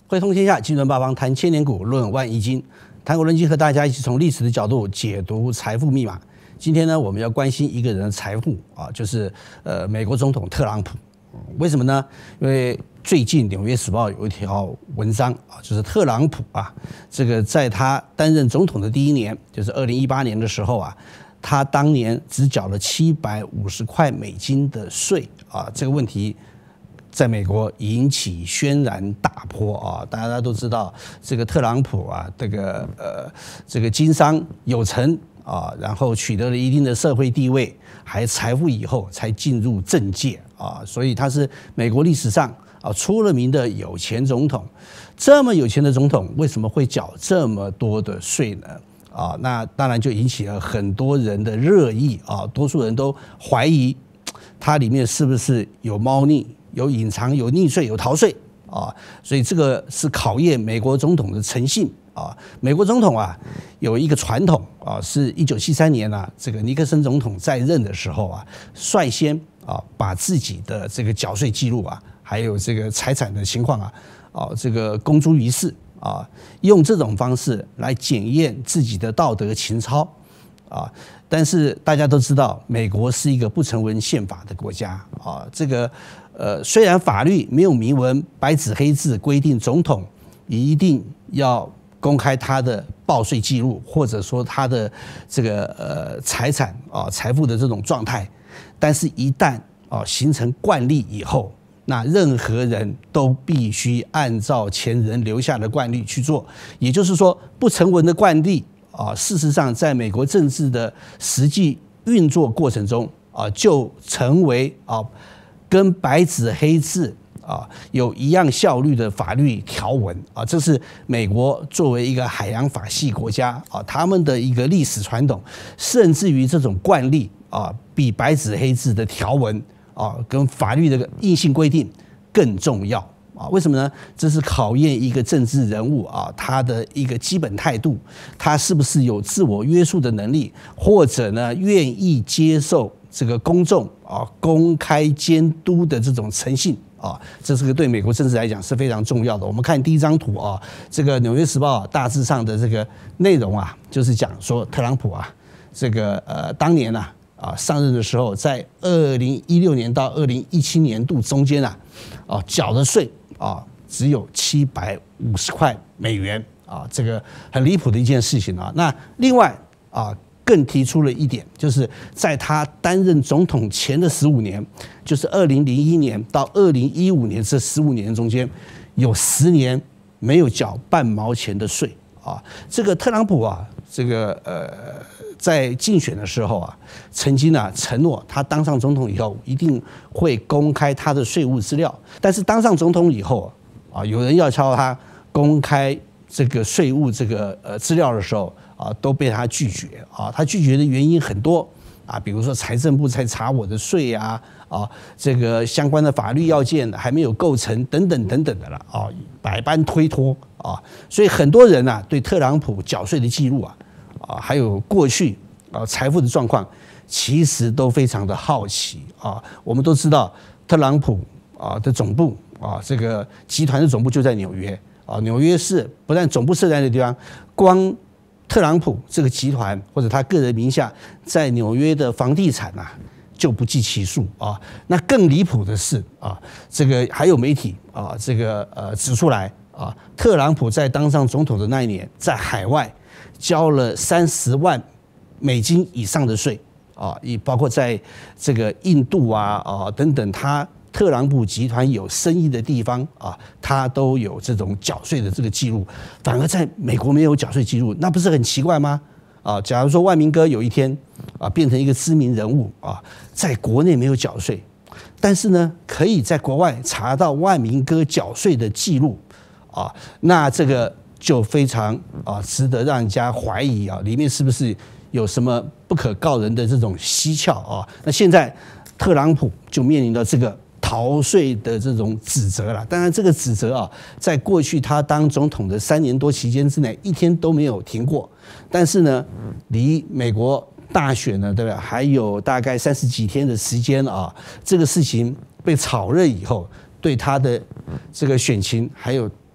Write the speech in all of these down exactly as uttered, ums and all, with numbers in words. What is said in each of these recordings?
汇通天下，金论八方，谈千年股，论万亿金。谈股论金和大家一起从历史的角度解读财富密码。今天呢，我们要关心一个人的财富啊，就是呃美国总统特朗普。为什么呢？因为最近《纽约时报》有一条文章啊，就是特朗普啊，这个在他担任总统的第一年，就是二零一八年的时候啊，他当年只缴了七百五十块美金的税啊，这个问题在美国引起轩然大波啊！大家都知道，这个特朗普啊，这个呃，这个经商有成啊，然后取得了一定的社会地位，还财富以后才进入政界啊，所以他是美国历史上啊出了名的有钱总统。这么有钱的总统，为什么会缴这么多的税呢？啊，那当然就引起了很多人的热议啊，多数人都怀疑它里面是不是有猫腻。有隐藏、有逆税、有逃税啊，所以这个是考验美国总统的诚信啊。美国总统啊有一个传统啊，是一九七三年啊，这个尼克森总统在任的时候啊，率先啊把自己的这个缴税记录啊，还有这个财产的情况啊，啊这个公诸于世啊，用这种方式来检验自己的道德情操啊。但是大家都知道，美国是一个不成文宪法的国家啊，这个。呃，虽然法律没有明文白纸黑字规定总统一定要公开他的报税记录，或者说他的这个呃财产啊财富的这种状态，但是一旦啊形成惯例以后，那任何人都必须按照前人留下的惯例去做。也就是说，不成文的惯例啊，事实上在美国政治的实际运作过程中啊，就成为啊。跟白纸黑字啊有一样效率的法律条文啊，这是美国作为一个海洋法系国家啊，他们的一个历史传统，甚至于这种惯例啊，比白纸黑字的条文啊跟法律的硬性规定更重要啊。为什么呢？这是考验一个政治人物啊，他的一个基本态度，他是不是有自我约束的能力，或者呢愿意接受这个公众啊公开监督的这种诚信啊，这是个对美国政治来讲是非常重要的。我们看第一张图啊，这个《纽约时报》大致上的这个内容啊，就是讲说特朗普啊，这个呃当年啊啊上任的时候，在二零一六年到二零一七年度中间啊，啊缴的税啊只有七百五十块美元啊，这个很离谱的一件事情啊。那另外啊。更提出了一点，就是在他担任总统前的十五年，就是二零零一年到二零一五年这十五年中间，有十年没有缴半毛钱的税啊。这个特朗普啊，这个呃，在竞选的时候啊，曾经啊承诺他当上总统以后一定会公开他的税务资料，但是当上总统以后啊，有人要敲他公开这个税务这个呃资料的时候。啊，都被他拒绝啊！他拒绝的原因很多啊，比如说财政部在查我的税啊，啊，这个相关的法律要件还没有构成，等等等等的了啊，百般推脱啊，所以很多人啊对特朗普缴税的记录啊，啊，还有过去啊财富的状况，其实都非常的好奇啊。我们都知道特朗普啊的总部啊，这个集团的总部就在纽约啊，纽约市不但总部设在那地方，光特朗普这个集团或者他个人名下在纽约的房地产啊，就不计其数啊。那更离谱的是啊，这个还有媒体啊，这个呃指出来啊，特朗普在当上总统的那一年，在海外交了三十万美金以上的税啊，也包括在这个印度啊啊等等他。特朗普集团有生意的地方啊，他都有这种缴税的这个记录，反而在美国没有缴税记录，那不是很奇怪吗？啊，假如说万明哥有一天啊变成一个知名人物啊，在国内没有缴税，但是呢可以在国外查到万明哥缴税的记录啊，那这个就非常啊值得让人家怀疑啊，里面是不是有什么不可告人的这种蹊跷啊？那现在特朗普就面临到这个。逃税的这种指责了，当然这个指责啊，在过去他当总统的三年多期间之内，一天都没有停过。但是呢，离美国大选呢，对吧？还有大概三十几天的时间啊，这个事情被炒热以后，对他的这个选情还有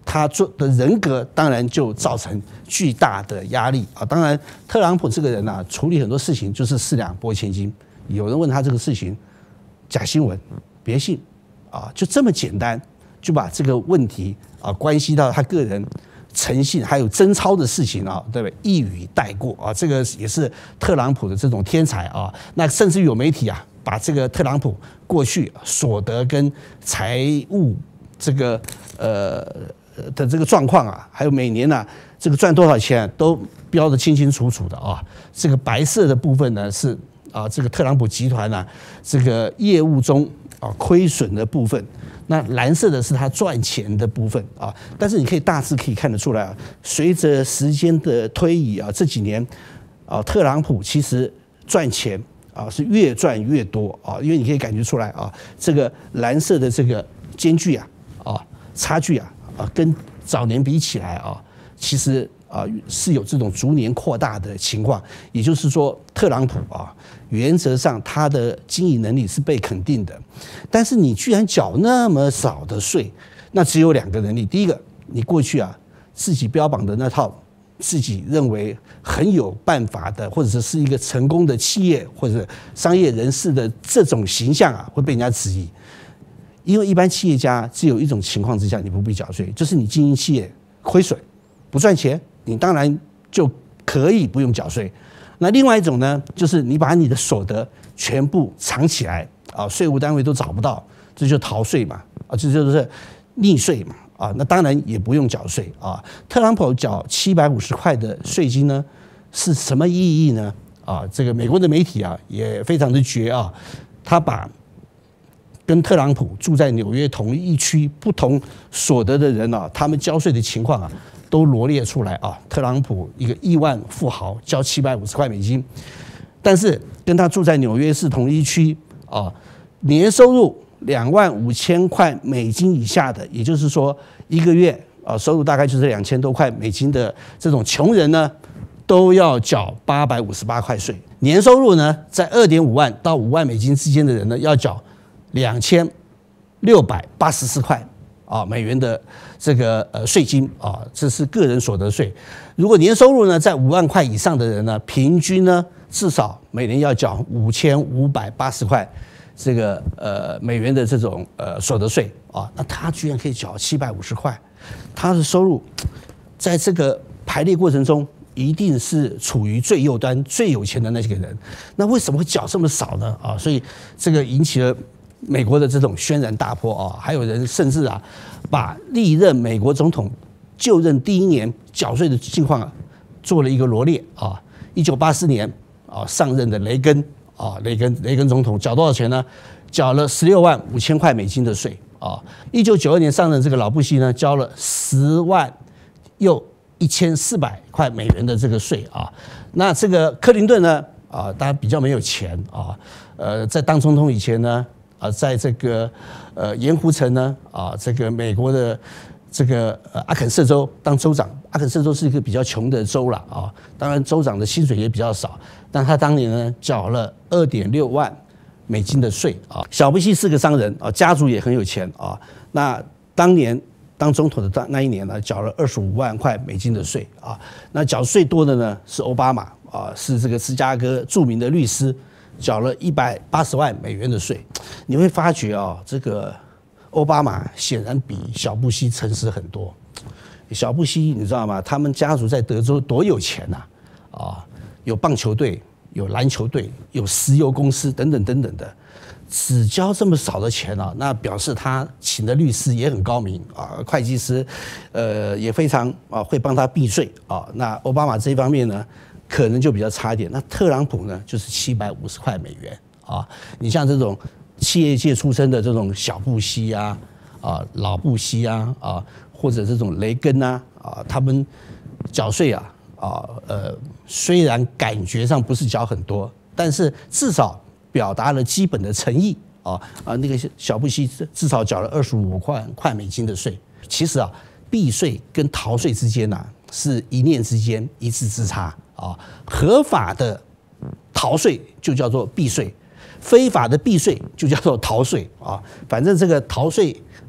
他做的人格当然就造成巨大的压力啊。当然，特朗普这个人啊，处理很多事情就是四两拨千斤。有人问他这个事情，假新闻，别信啊，就这么简单，就把这个问题啊关系到他个人诚信还有贞操的事情啊，对不对？一语带过啊，这个也是特朗普的这种天才啊。那甚至有媒体啊，把这个特朗普过去所得跟财务这个呃。的这个状况啊，还有每年呢、啊，这个赚多少钱、啊、都标得清清楚楚的啊。这个白色的部分呢是啊，这个特朗普集团呢、啊、这个业务中啊亏损的部分，那蓝色的是他赚钱的部分啊。但是你可以大致可以看得出来啊，随着时间的推移啊，这几年啊，特朗普其实赚钱啊是越赚越多啊，因为你可以感觉出来啊，这个蓝色的这个间距啊啊差距啊。啊，跟早年比起来啊，其实啊是有这种逐年扩大的情况。也就是说，特朗普啊，原则上他的经营能力是被肯定的，但是你居然缴那么少的税，那只有两个能力。第一个，你过去啊自己标榜的那套自己认为很有办法的，或者是一个成功的企业或者商业人士的这种形象啊，会被人家质疑。因为一般企业家只有一种情况之下你不必缴税，就是你经营企业亏损不赚钱，你当然就可以不用缴税。那另外一种呢，就是你把你的所得全部藏起来啊，税务单位都找不到，这就逃税嘛，啊，这就是逆税嘛，啊，那当然也不用缴税啊。特朗普缴七百五十块的税金呢，是什么意义呢？啊，这个美国的媒体啊也非常的绝啊，他把跟特朗普住在纽约同一区不同所得的人啊，他们交税的情况啊，都罗列出来啊。特朗普一个亿万富豪交七百五十块美金，但是跟他住在纽约市同一区啊，年收入两万五千块美金以下的，也就是说一个月啊收入大概就是两千多块美金的这种穷人呢，都要缴八百五十八块税。年收入呢，在二点五万到五万美金之间的人呢，要缴两千六百八十四块啊美元的这个呃税金啊，这是个人所得税。如果年收入呢在五万块以上的人呢，平均呢至少每年要缴五千五百八十块这个呃美元的这种呃所得税啊，那他居然可以缴七百五十块，他的收入在这个排列过程中一定是处于最右端、最有钱的那些个人。那为什么会缴这么少呢？啊，所以这个引起了美国的这种轩然大波啊，还有人甚至啊，把历任美国总统就任第一年缴税的情况啊，做了一个罗列啊。一九八四年啊上任的雷根啊，雷根雷根总统缴多少钱呢？缴了十六万五千块美金的税啊。一九九二年上任这个老布希呢，交了十万又一千四百块美元的这个税啊。那这个克林顿呢啊，当然比较没有钱啊，呃，在当总统以前呢。啊，在这个呃盐湖城呢，啊，这个美国的这个呃阿肯色州当州长，阿肯色州是一个比较穷的州了啊，当然州长的薪水也比较少，但他当年呢缴了二点六万美金的税啊。小布希是个商人啊，家族也很有钱啊，那当年当总统的那一年呢，缴了二十五万块美金的税啊。那缴税多的呢是奥巴马啊，是这个芝加哥著名的律师。缴了一百八十万美元的税，你会发觉啊、哦，这个奥巴马显然比小布希诚实很多。小布希你知道吗？他们家族在德州多有钱呐、啊！啊，有棒球队，有篮球队，有石油公司等等等等的，只交这么少的钱啊，那表示他请的律师也很高明啊，会计师，呃，也非常啊会帮他避税啊。那奥巴马这一方面呢？可能就比较差一点。那特朗普呢，就是七百五十块美元啊。你像这种企业界出身的这种小布希啊、啊老布希啊、啊或者这种雷根啊、啊他们缴税啊、啊呃，虽然感觉上不是缴很多，但是至少表达了基本的诚意啊啊。那个小布希至少缴了二十五块块美金的税。其实啊，避税跟逃税之间呐、啊，是一念之间，一字之差。啊，合法的逃税就叫做避税，非法的避税就叫做逃税啊。反正这个逃税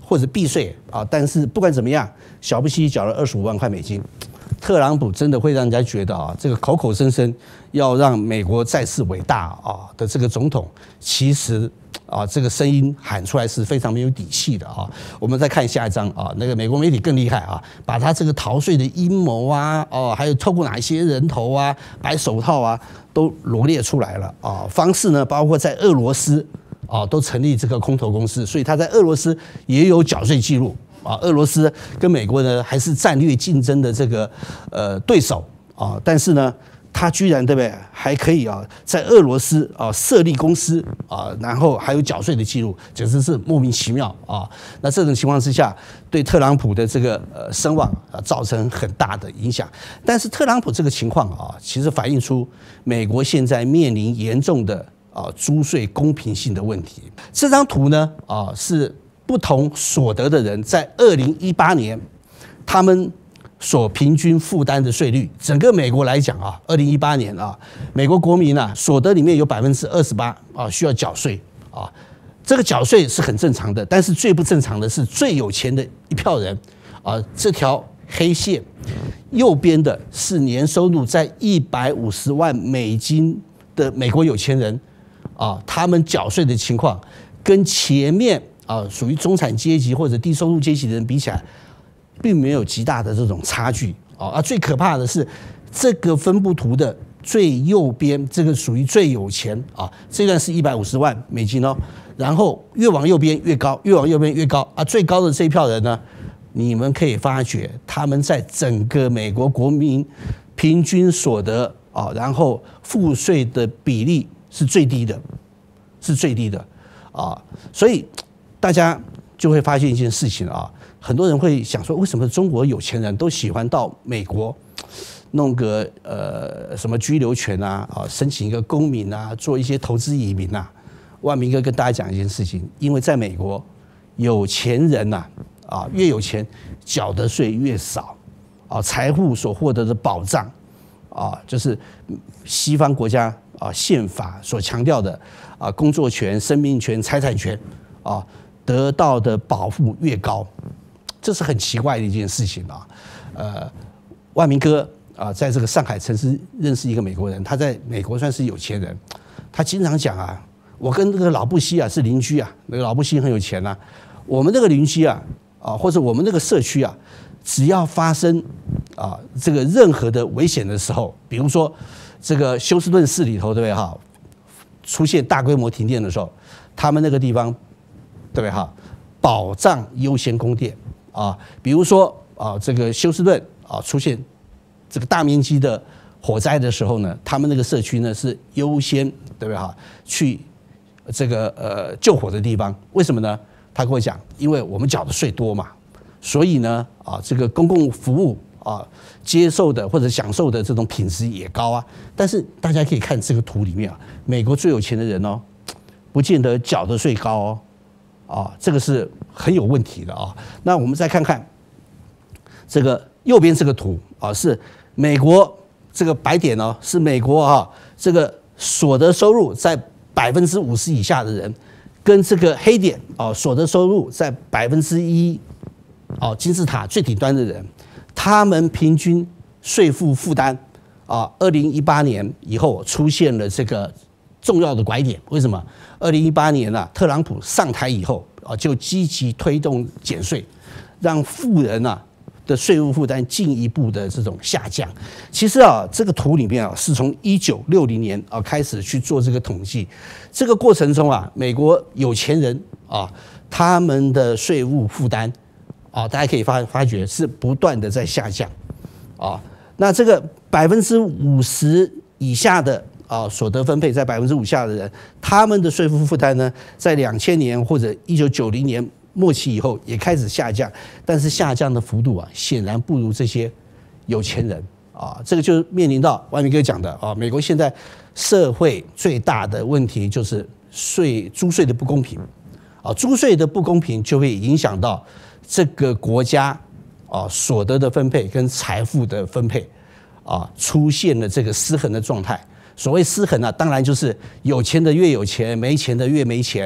或者避税啊，但是不管怎么样，小布希缴了二十五万块美金。特朗普真的会让人家觉得啊，这个口口声声要让美国再次伟大啊的这个总统，其实啊这个声音喊出来是非常没有底气的啊。我们再看下一章啊，那个美国媒体更厉害啊，把他这个逃税的阴谋啊，哦，还有透过哪些人头啊、白手套啊，都罗列出来了啊。方式呢，包括在俄罗斯啊都成立这个空投公司，所以他在俄罗斯也有缴税记录。啊，俄罗斯跟美国呢还是战略竞争的这个呃对手啊，但是呢，他居然对不对还可以啊，在俄罗斯啊设立公司啊，然后还有缴税的记录，简直是莫名其妙啊。那这种情况之下，对特朗普的这个呃声望啊造成很大的影响。但是特朗普这个情况啊，其实反映出美国现在面临严重的啊租税公平性的问题。这张图呢啊是。不同所得的人在二零一八年，他们所平均负担的税率，整个美国来讲啊，二零一八年啊，美国国民啊所得里面有百分之二十八啊需要缴税啊，这个缴税是很正常的，但是最不正常的是最有钱的一票人啊，这条黑线右边的是年收入在一百五十万美金的美国有钱人啊，他们缴税的情况跟前面。啊，属于中产阶级或者低收入阶级的人比起来，并没有极大的这种差距啊。啊，最可怕的是这个分布图的最右边，这个属于最有钱啊，这段是一百五十万美金哦。然后越往右边越高，越往右边越高啊。最高的这一票人呢，你们可以发觉他们在整个美国国民平均所得啊，然后赋税的比例是最低的，是最低的啊，所以。大家就会发现一件事情啊，很多人会想说，为什么中国有钱人都喜欢到美国弄个呃什么居留权啊，啊申请一个公民啊，做一些投资移民啊？万明哥跟大家讲一件事情，因为在美国，有钱人呐啊越有钱，缴的税越少啊，财富所获得的保障啊，就是西方国家啊宪法所强调的啊工作权、生命权、财产权啊。得到的保护越高，这是很奇怪的一件事情啊。呃，万明哥啊，在这个上海城市认识一个美国人，他在美国算是有钱人。他经常讲啊，我跟这个老布希啊是邻居啊，那个老布希很有钱啊。我们这个邻居啊，啊或者我们这个社区啊，只要发生啊这个任何的危险的时候，比如说这个休斯顿市里头对不对哈，出现大规模停电的时候，他们那个地方。对不对哈？保障优先供电啊，比如说啊，这个休斯顿啊出现这个大面积的火灾的时候呢，他们那个社区呢是优先对不对哈？去这个呃救火的地方，为什么呢？他跟我讲，因为我们缴的税多嘛，所以呢啊这个公共服务啊接受的或者享受的这种品质也高啊。但是大家可以看这个图里面啊，美国最有钱的人哦，不见得缴的税高哦。啊，这个是很有问题的啊。那我们再看看这个右边这个图啊，是美国这个白点哦，是美国啊这个所得收入在百分之五十以下的人，跟这个黑点啊所得收入在百分之一哦金字塔最顶端的人，他们平均税负负担啊，二零一八年以后出现了这个。重要的拐点，为什么？二零一八年啊，特朗普上台以后啊，就积极推动减税，让富人啊的税务负担进一步的这种下降。其实啊，这个图里面啊，是从一九六零年啊开始去做这个统计，这个过程中啊，美国有钱人啊，他们的税务负担啊，大家可以发发觉是不断的在下降啊。那这个百分之五十以下的。啊，所得分配在百分之五下的人，他们的税负负担呢，在两千年或者一九九零年末期以后也开始下降，但是下降的幅度啊，显然不如这些有钱人啊。这个就面临到万明哥讲的啊，美国现在社会最大的问题就是税租税的不公平啊，租税的不公平就会影响到这个国家啊所得的分配跟财富的分配啊，出现了这个失衡的状态。所谓失衡啊，当然就是有钱的越有钱，没钱的越没钱，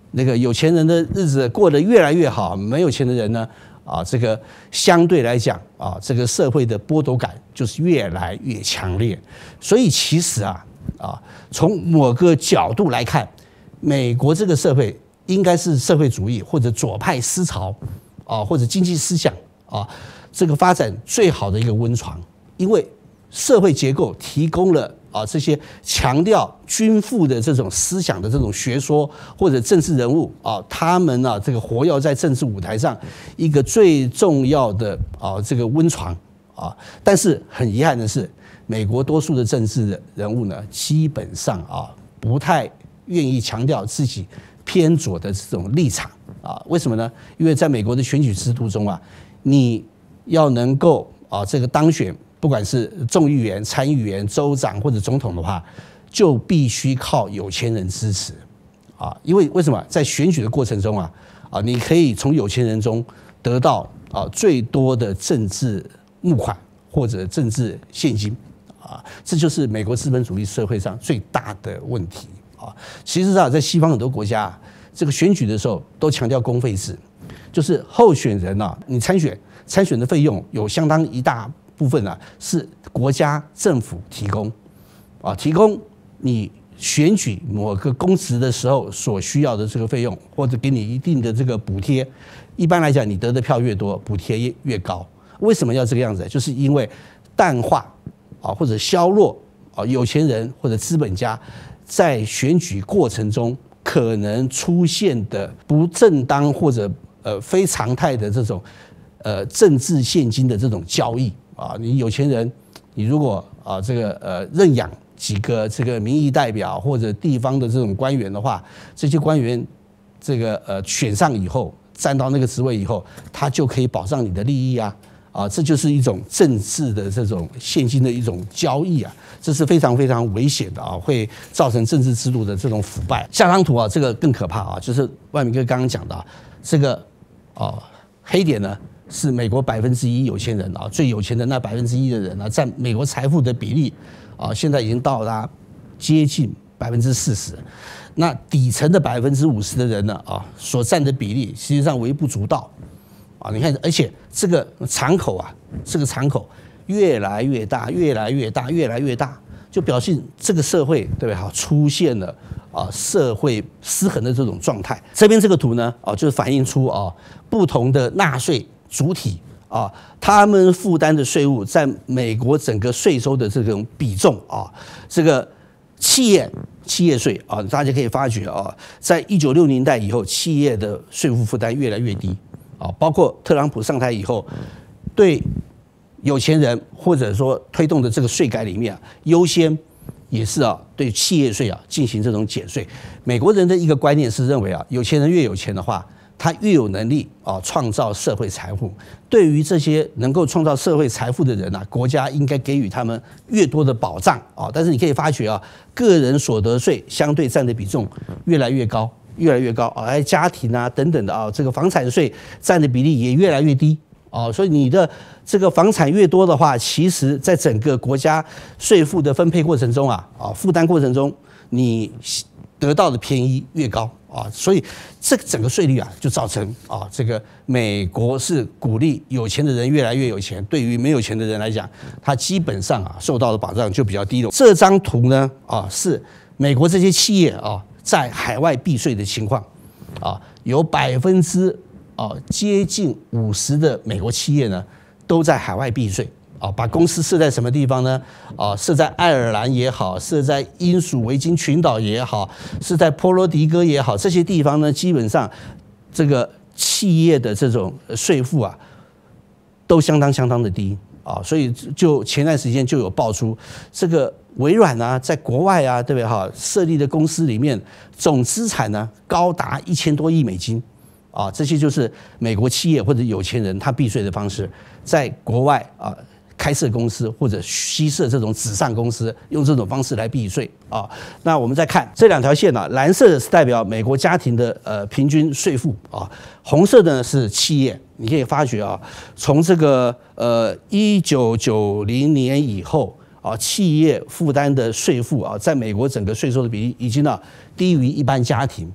那个有钱人的日子过得越来越好，没有钱的人呢，啊，这个相对来讲啊，这个社会的剥夺感就是越来越强烈。所以其实啊，啊，从某个角度来看，美国这个社会应该是社会主义或者左派思潮啊，或者经济思想啊，这个发展最好的一个温床，因为社会结构提供了啊这些强调均富的这种思想的这种学说或者政治人物啊，他们啊这个活跃在政治舞台上一个最重要的啊这个温床啊。但是很遗憾的是，美国多数的政治人物呢，基本上啊不太愿意强调自己偏左的这种立场啊。为什么呢？因为在美国的选举制度中啊，你要能够啊这个当选，不管是众议员、参议员、州长或者总统的话，就必须靠有钱人支持啊。因为为什么在选举的过程中啊啊，你可以从有钱人中得到啊最多的政治募款或者政治现金啊，这就是美国资本主义社会上最大的问题啊。其实啊，在西方很多国家，这个选举的时候都强调公费制，就是候选人啊，你参选参选的费用有相当一大部分啊是国家政府提供啊，提供你选举某个公职的时候所需要的这个费用，或者给你一定的这个补贴。一般来讲，你得的票越多，补贴越高。为什么要这个样子？就是因为淡化啊或者削弱啊有钱人或者资本家在选举过程中可能出现的不正当或者呃非常态的这种呃政治现金的这种交易。啊，你有钱人，你如果啊这个呃认养几个这个民意代表或者地方的这种官员的话，这些官员这个呃选上以后，站到那个职位以后，他就可以保障你的利益啊啊，这就是一种政治的这种现金的一种交易啊，这是非常非常危险的啊，会造成政治制度的这种腐败。下张图啊，这个更可怕啊，就是万明哥刚刚讲的这个啊黑点呢。是美国百分之一有钱人啊，最有钱的那百分之一的人啊，占美国财富的比例啊，现在已经到达接近百分之四十。那底层的百分之五十的人呢啊，所占的比例实际上微不足道啊。你看，而且这个敞口啊，这个敞口越来越大，越来越大，越来越大，就表现这个社会对不对？好，出现了啊社会失衡的这种状态。这边这个图呢啊，就是反映出啊不同的纳税主体啊，他们负担的税务在美国整个税收的这种比重啊，这个企业企业税啊，大家可以发觉啊，在一九六零年代以后，企业的税负负担越来越低啊，包括特朗普上台以后，对有钱人或者说推动的这个税改里面啊，优先也是啊对企业税啊进行这种减税。美国人的一个观念是认为啊，有钱人越有钱的话，他越有能力啊创造社会财富。对于这些能够创造社会财富的人啊，国家应该给予他们越多的保障啊。但是你可以发觉啊，个人所得税相对占的比重越来越高，越来越高啊，还有家庭啊等等的啊，这个房产税占的比例也越来越低啊。所以你的这个房产越多的话，其实在整个国家税负的分配过程中啊啊负担过程中，你得到的便宜越高啊，所以这个整个税率啊，就造成啊，这个美国是鼓励有钱的人越来越有钱，对于没有钱的人来讲，他基本上啊受到的保障就比较低了。这张图呢啊，是美国这些企业啊在海外避税的情况啊，有百分之啊接近五十的美国企业呢都在海外避税。啊，把公司设在什么地方呢？啊，设在爱尔兰也好，设在英属维京群岛也好，是在波罗的哥也好，这些地方呢，基本上这个企业的这种税负啊，都相当相当的低啊。所以就前段时间就有爆出，这个微软啊，在国外啊，对不对哈？设立的公司里面总资产呢高达一千多亿美金。啊，这些就是美国企业或者有钱人他避税的方式，在国外啊。开设公司或者稀设这种纸上公司，用这种方式来避税啊。那我们再看这两条线呢、啊，蓝色的是代表美国家庭的呃平均税负啊，红色的呢是企业。你可以发觉啊，从这个呃一九九零年以后啊，企业负担的税负啊，在美国整个税收的比例已经呢低于一般家庭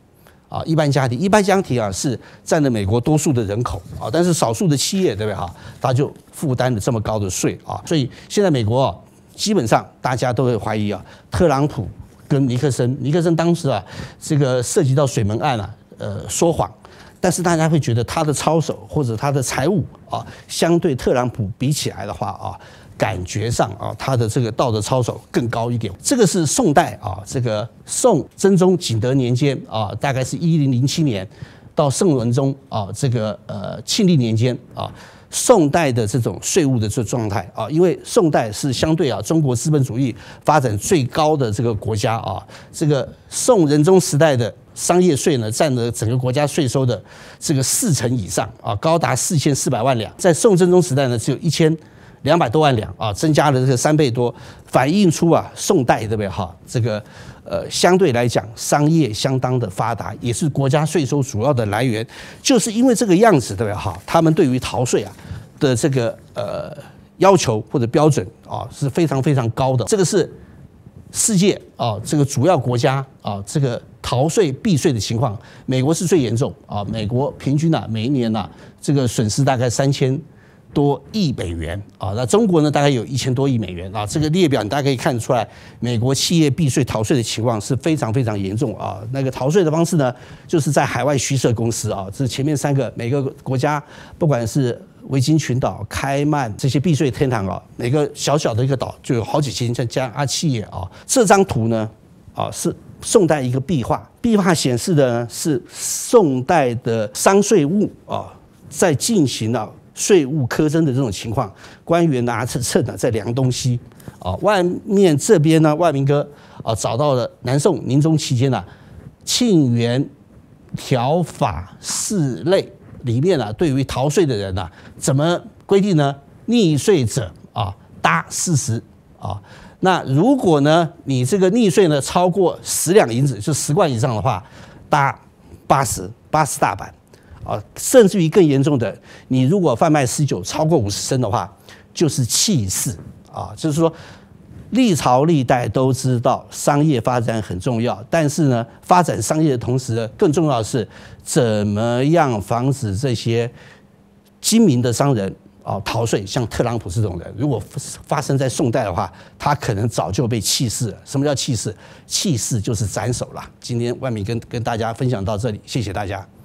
啊，一般家庭，一般家庭啊是占了美国多数的人口啊，但是少数的企业，对不对哈？它就负担了这么高的税啊，所以现在美国啊，基本上大家都会怀疑啊，特朗普跟尼克森，尼克森当时啊，这个涉及到水门案啊，呃，说谎。但是大家会觉得他的操守或者他的财务啊，相对特朗普比起来的话啊，感觉上啊，他的这个道德操守更高一点。这个是宋代啊，这个宋真宗景德年间啊，大概是一零零七年到宋文宗啊，这个呃庆历年间啊。宋代的这种税务的这状态啊，因为宋代是相对啊中国资本主义发展最高的这个国家啊，这个宋仁宗时代的商业税呢，占了整个国家税收的这个四成以上啊，高达四千四百万两。在宋真宗时代呢，只有一千两百多万两啊，增加了这个三倍多，反映出啊宋代对不对哈？这个呃相对来讲商业相当的发达，也是国家税收主要的来源。就是因为这个样子对不对哈？他们对于逃税啊的这个呃要求或者标准啊是非常非常高的。这个是世界啊这个主要国家啊这个逃税避税的情况，美国是最严重啊。美国平均啊每一年啊这个损失大概三千多亿美元啊，那中国呢大概有一千多亿美元啊。这个列表你大家可以看得出来，美国企业避税逃税的情况是非常非常严重啊。那个逃税的方式呢，就是在海外虚设公司啊，这前面三个每个国家不管是维京群岛、开曼这些避税天堂啊，每个小小的一个岛就有好几千家啊企业啊。这张图呢啊是宋代一个壁画，壁画显示的呢是宋代的商税务啊在进行了税务苛征的这种情况，官员拿着秤呢在量东西啊。外面这边呢，万明哥啊找到了南宋宁宗期间啊庆元条法四类里面啊，对于逃税的人啊怎么规定呢？逆税者啊搭四十啊。那如果呢你这个逆税呢超过十两银子，就十贯以上的话，搭八十八十大板。啊，甚至于更严重的，你如果贩卖私酒超过五十升的话，就是弃市啊。就是说，历朝历代都知道商业发展很重要，但是呢，发展商业的同时呢，更重要的是怎么样防止这些精明的商人啊逃税。像特朗普这种人，如果发生在宋代的话，他可能早就被弃市了。什么叫弃市？弃市就是斩首了。今天万明跟跟大家分享到这里，谢谢大家。